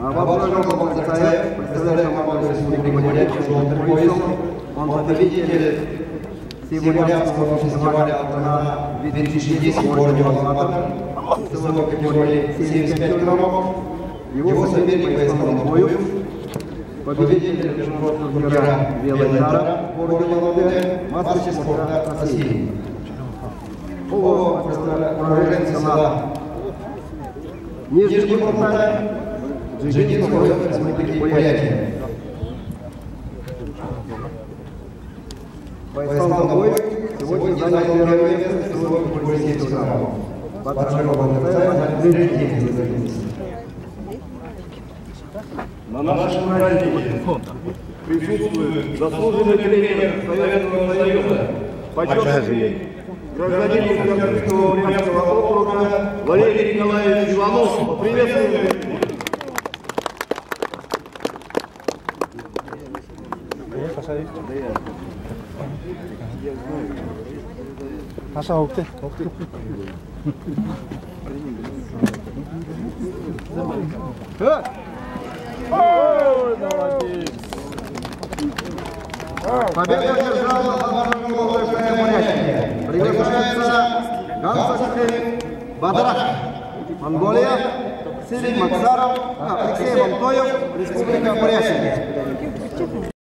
Вооруженного Зарцаев, представляющий команду Республики Бурятия, желтым поясом. Он победитель Северянского фестиваля «Алтана» 2010 в городе Алмата. Весовой категории 75 килограммов. Его соперник по весовому бою. Победитель международного турнира «Велоидара» в городе Алматы. Мастер спорта России. Уроженец села Нижний Буртай, Джигитинского Республики Бурятия. По исламу боя сегодня занял первое место в весовой категории 70 килограммов. На нашем празднике присутствует заслуженный тренер Советского Союза, почетный гражданин Кировского Бурятского округа Валерий Николаевич Иванов. Поприветствуем. Аша, ух ты. Молодец. Победу одержал вооруженного ВП Бурятии. Приглашается Гансакин Бадрах, Монголия, Силин Максаров, Алексей Монтоев, Республика Бурятия.